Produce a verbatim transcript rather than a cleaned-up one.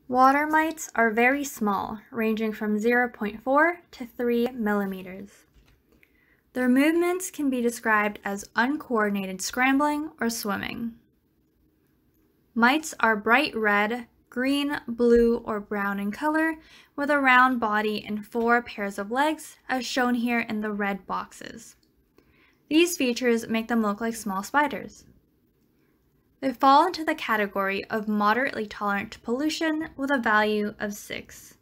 Water mites are very small, ranging from zero point four to three millimeters. Their movements can be described as uncoordinated scrambling or swimming. Mites are bright red, green, blue, or brown in color, with a round body and four pairs of legs, as shown here in the red boxes. These features make them look like small spiders. They fall into the category of moderately tolerant to pollution with a value of six.